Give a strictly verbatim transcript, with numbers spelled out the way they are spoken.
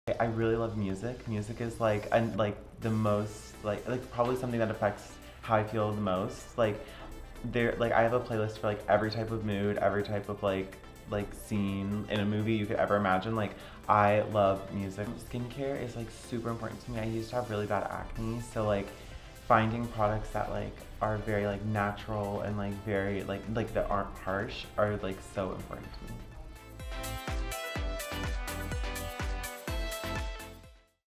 I really love music. Music is like, and like the most, like, like probably something that affects how I feel the most. Like, there, like I have a playlist for like every type of mood, every type of like, like scene in a movie you could ever imagine. Like, I love music. Skincare is like super important to me. I used to have really bad acne, so like finding products that like are very like natural and like very like like that aren't harsh are like so important to me.